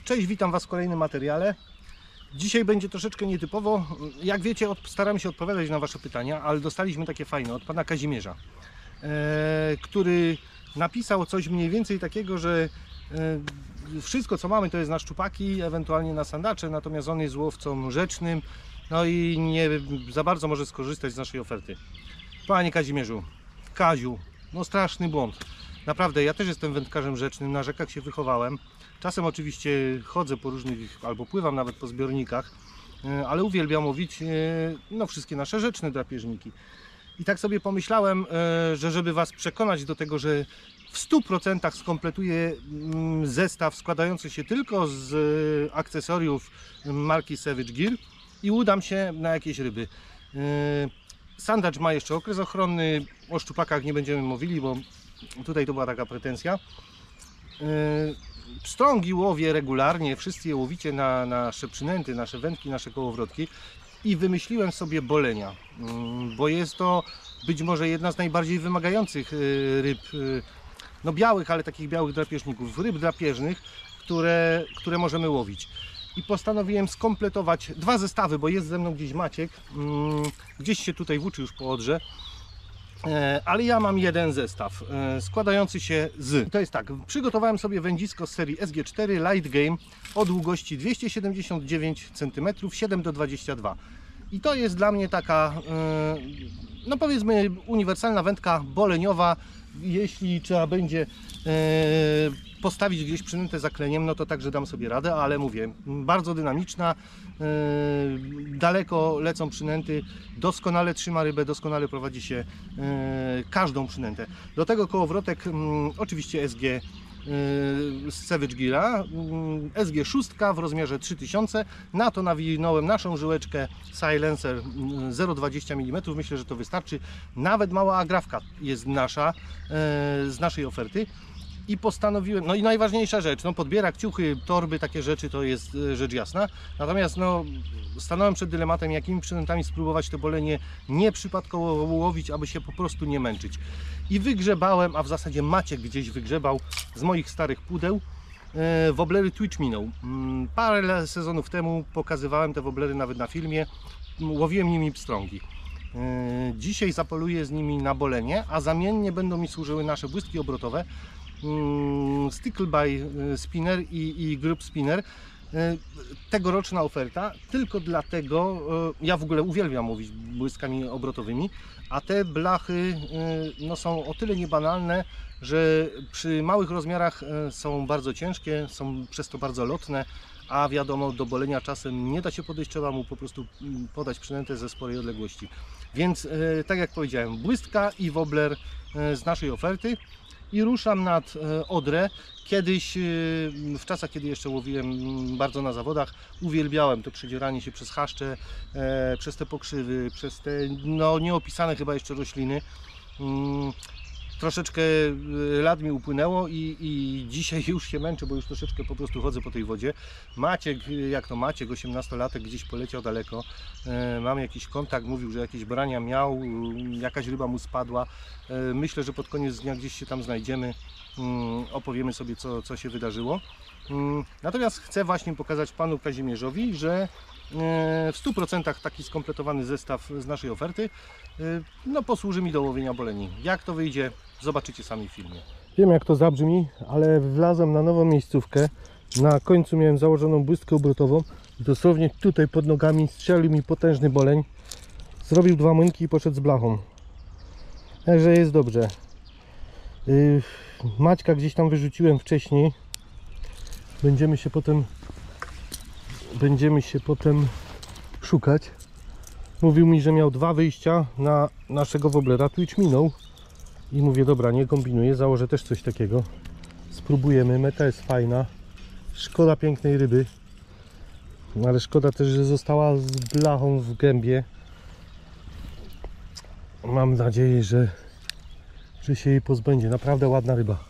Cześć, witam Was w kolejnym materiale. Dzisiaj będzie troszeczkę nietypowo. Jak wiecie, staramy się odpowiadać na Wasze pytania, ale dostaliśmy takie fajne od pana Kazimierza, który napisał coś mniej więcej takiego, że wszystko co mamy to jest na szczupaki, ewentualnie na sandacze, natomiast on jest łowcą rzecznym, no i nie za bardzo może skorzystać z naszej oferty. Panie Kazimierzu, Kaziu, no straszny błąd. Naprawdę, ja też jestem wędkarzem rzecznym, na rzekach się wychowałem. Czasem oczywiście chodzę po różnych, albo pływam nawet po zbiornikach, ale uwielbiam łowić no, wszystkie nasze rzeczne drapieżniki. I tak sobie pomyślałem, że żeby Was przekonać do tego, że w 100% skompletuję zestaw składający się tylko z akcesoriów marki Savage Gear i udam się na jakieś ryby. Sandacz ma jeszcze okres ochronny, o szczupakach nie będziemy mówili, bo tutaj to była taka pretensja. Pstrągi łowię regularnie, wszyscy je łowicie na nasze przynęty, nasze wędki, nasze kołowrotki i wymyśliłem sobie bolenia, bo jest to być może jedna z najbardziej wymagających ryb, no białych, ale takich białych drapieżników, ryb drapieżnych, które możemy łowić. I postanowiłem skompletować dwa zestawy, bo jest ze mną gdzieś Maciek, gdzieś się tutaj włóczy już po Odrze. Ale ja mam jeden zestaw składający się z... To jest tak, przygotowałem sobie wędzisko z serii SG4 Light Game o długości 279 cm, 7×22. I to jest dla mnie taka, no powiedzmy, uniwersalna wędka boleniowa. Jeśli trzeba będzie postawić gdzieś przynętę za kleniem, no to także dam sobie radę, ale mówię, bardzo dynamiczna, daleko lecą przynęty, doskonale trzyma rybę, doskonale prowadzi się każdą przynętę. Do tego kołowrotek oczywiście SG z Savage Geara, SG6 w rozmiarze 3000, na to nawinąłem naszą żyłeczkę Silencer 0,20 mm, myślę, że to wystarczy, nawet mała agrafka jest nasza, z naszej oferty. I postanowiłem, no i najważniejsza rzecz, no podbierak, ciuchy, torby, takie rzeczy to jest rzecz jasna. Natomiast no, stanąłem przed dylematem, jakimi przynętami spróbować to bolenie nieprzypadkowo łowić, aby się po prostu nie męczyć. I wygrzebałem, a w zasadzie Maciek gdzieś wygrzebał z moich starych pudeł woblery Twitch Minnow. Parę sezonów temu pokazywałem te woblery nawet na filmie, łowiłem nimi pstrągi. Dzisiaj zapoluję z nimi na bolenie, a zamiennie będą mi służyły nasze błystki obrotowe Stickleby Spinner i Group Spinner. Tegoroczna oferta, tylko dlatego, ja w ogóle uwielbiam łowić błyskami obrotowymi, a te blachy no, są o tyle niebanalne, że przy małych rozmiarach są bardzo ciężkie, są przez to bardzo lotne, a wiadomo, do bolenia czasem nie da się podejść, trzeba mu po prostu podać przynętę ze sporej odległości. Więc tak jak powiedziałem, błystka i wobbler z naszej oferty. I ruszam nad Odrę. Kiedyś, w czasach kiedy jeszcze łowiłem bardzo na zawodach, uwielbiałem to przedzieranie się przez chaszcze, przez te pokrzywy, przez te no, nieopisane chyba jeszcze rośliny. Troszeczkę lat mi upłynęło i dzisiaj już się męczę, bo już troszeczkę po prostu chodzę po tej wodzie. Maciek, jak to Maciek, 18-latek, gdzieś poleciał daleko. Mam jakiś kontakt, mówił, że jakieś brania miał, jakaś ryba mu spadła. Myślę, że pod koniec dnia gdzieś się tam znajdziemy, opowiemy sobie co się wydarzyło. Natomiast chcę właśnie pokazać panu Kazimierzowi, że w 100% taki skompletowany zestaw z naszej oferty no, posłuży mi do łowienia boleni. Jak to wyjdzie, zobaczycie sami w filmie. Wiem, jak to zabrzmi, ale wlazłem na nową miejscówkę. Na końcu miałem założoną błystkę obrotową. Dosłownie tutaj pod nogami strzelił mi potężny boleń. Zrobił dwa młynki i poszedł z blachą. Także jest dobrze. Maćka gdzieś tam wyrzuciłem wcześniej. Będziemy się potem szukać. Mówił mi, że miał dwa wyjścia na naszego wobblera Twitch Minnow. I mówię, dobra, nie kombinuję, założę też coś takiego. Spróbujemy, meta jest fajna. Szkoda pięknej ryby. Ale szkoda też, że została z blachą w gębie. Mam nadzieję, że się jej pozbędzie. Naprawdę ładna ryba.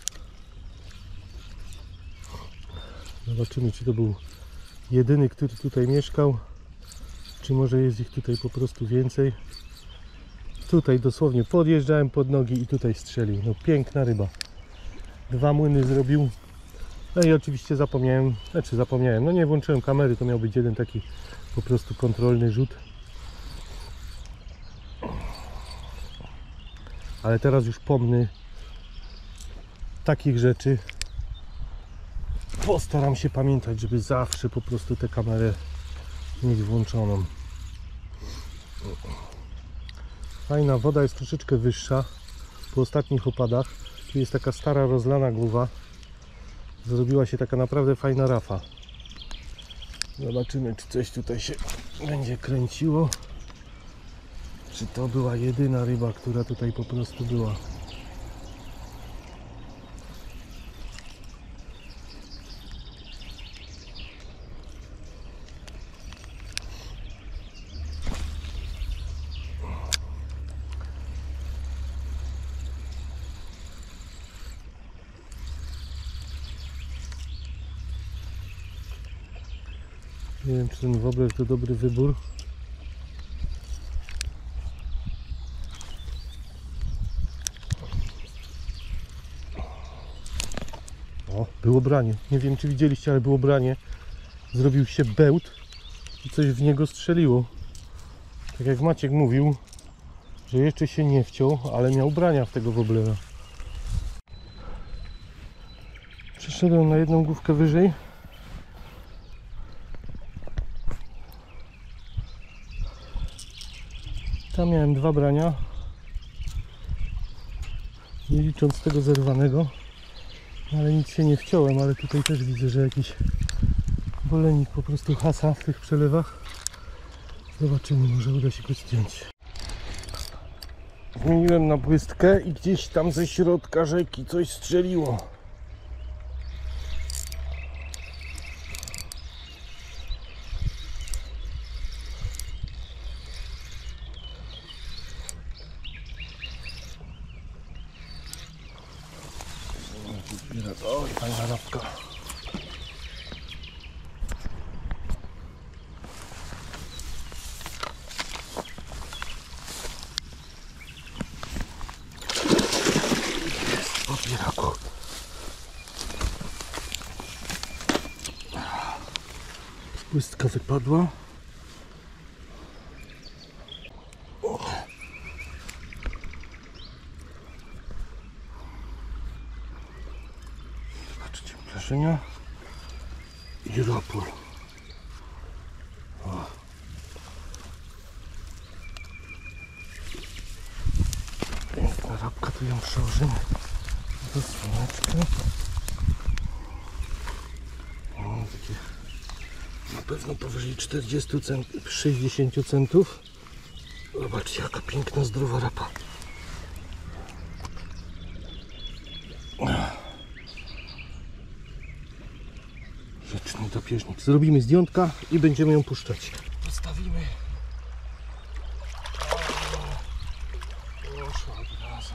Zobaczymy, czy to był jedyny, który tutaj mieszkał, czy może jest ich tutaj po prostu więcej. Tutaj dosłownie podjeżdżałem pod nogi i tutaj strzelił. No piękna ryba. Dwa młyny zrobił. No i oczywiście zapomniałem, no nie włączyłem kamery, to miał być jeden taki po prostu kontrolny rzut. Ale teraz już pomny takich rzeczy. Postaram się pamiętać, żeby zawsze po prostu tę kamerę mieć włączoną. Fajna, woda jest troszeczkę wyższa po ostatnich opadach. Tu jest taka stara, rozlana głowa. Zrobiła się taka naprawdę fajna rafa. Zobaczymy, czy coś tutaj się będzie kręciło. Czy to była jedyna ryba, która tutaj po prostu była. Nie wiem, czy ten wobler to dobry wybór. O, było branie. Nie wiem, czy widzieliście, ale było branie. Zrobił się bełt i coś w niego strzeliło. Tak jak Maciek mówił, że jeszcze się nie wciął, ale miał brania w tego woblera. Przeszedłem na jedną główkę wyżej. Tam miałem dwa brania, nie licząc tego zerwanego, ale nic się nie wciąłem, ale tutaj też widzę, że jakiś bolenik po prostu hasa w tych przelewach. Zobaczymy, może uda się go zdjąć. Zmieniłem na błystkę i gdzieś tam ze środka rzeki coś strzeliło. Oj, fajna rabka. Jest popieraku. Błystka wypadła. Zobaczcie, plażenia i ropór. Piękna rabka, tu ją przełożymy do słoneczka. O, takie na pewno powyżej 40 centów, 60 centów. Zobaczcie, jaka piękna, zdrowa rapa. Rzeczny drapieżnik. Zrobimy zdjątka i będziemy ją puszczać. Postawimy. Poszła od razu.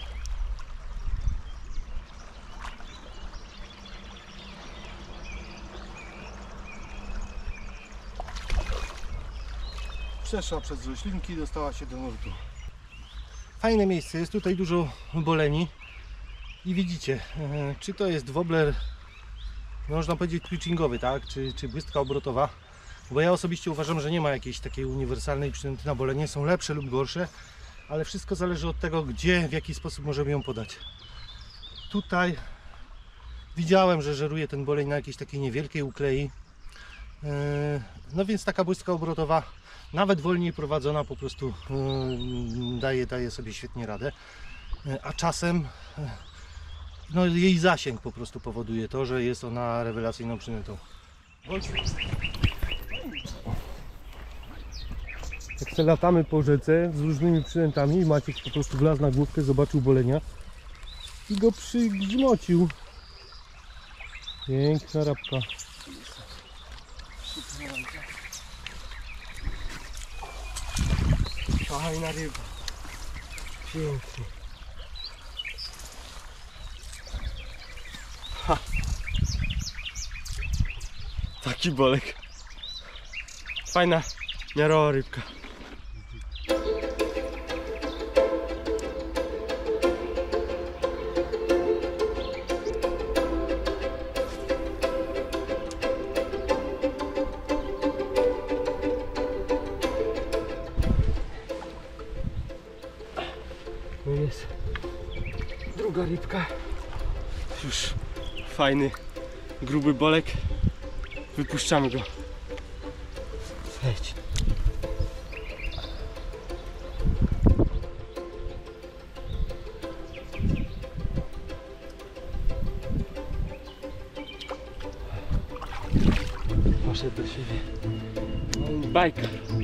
Przeszła przez roślinki, dostała się do nurtu. Fajne miejsce, jest tutaj dużo boleni. I widzicie, czy to jest wobbler, można powiedzieć twitchingowy, tak? Czy błystka obrotowa. Bo ja osobiście uważam, że nie ma jakiejś takiej uniwersalnej przynęty na bolenie. Są lepsze lub gorsze, ale wszystko zależy od tego, gdzie, w jaki sposób możemy ją podać. Tutaj widziałem, że żeruje ten boleń na jakiejś takiej niewielkiej uklei. No więc taka błystka obrotowa, nawet wolniej prowadzona, po prostu daje sobie świetnie radę. A czasem no, jej zasięg po prostu powoduje to, że jest ona rewelacyjną przynętą. Jak se latamy po rzece z różnymi przynętami, Maciek po prostu wlazł na główkę, zobaczył bolenia i go przygrzmocił. Piękna rabka. Fajna ryba. Pięknie. Ha. Taki bolek. Fajna, miarowa rybka. druga rybka. Już fajny, gruby bolek. Wypuszczamy go. Leć. Poszedł do siebie. Bajka.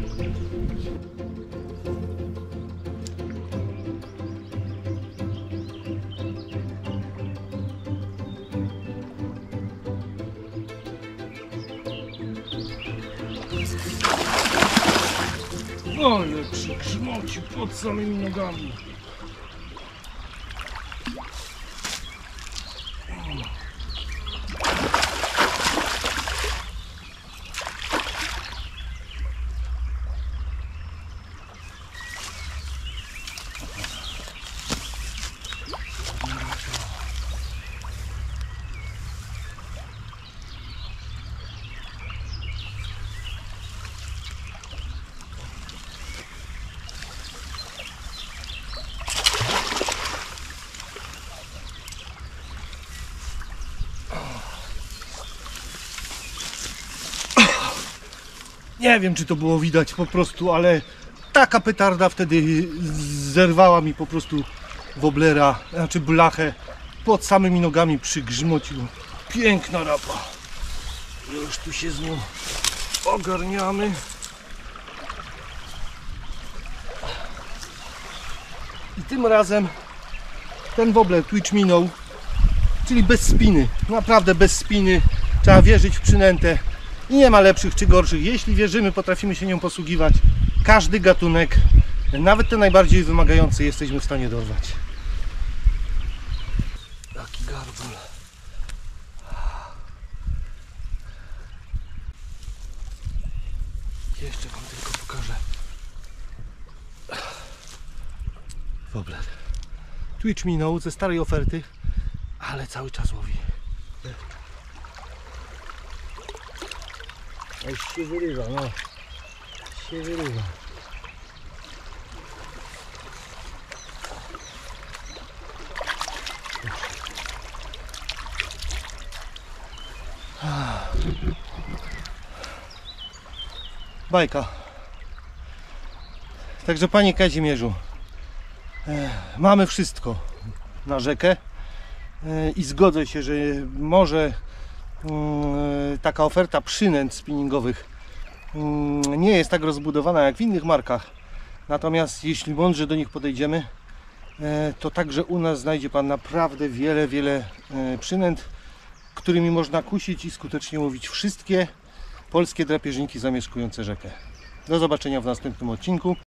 Ale przygrzmocił pod samymi nogami. Nie wiem, czy to było widać po prostu, ale taka petarda wtedy zerwała mi po prostu woblera, znaczy blachę pod samymi nogami, przygrzmocił. Piękna rapa. Już tu się z nią ogarniamy. I tym razem ten wobler Twitch minął, czyli bez spiny, naprawdę bez spiny. Trzeba wierzyć w przynętę. I nie ma lepszych czy gorszych. Jeśli wierzymy, potrafimy się nią posługiwać. Każdy gatunek, nawet te najbardziej wymagające, jesteśmy w stanie dorwać. Taki garbul. Jeszcze wam tylko pokażę. Wobler. Twitch minął ze starej oferty, ale cały czas łowi. Się wyrywa, no. Się wyrywa. Bajka. Także panie Kazimierzu, mamy wszystko na rzekę i zgodzę się, że może taka oferta przynęt spinningowych nie jest tak rozbudowana jak w innych markach. Natomiast jeśli mądrze do nich podejdziemy, to także u nas znajdzie pan naprawdę wiele przynęt, którymi można kusić i skutecznie łowić wszystkie polskie drapieżniki zamieszkujące rzekę. Do zobaczenia w następnym odcinku.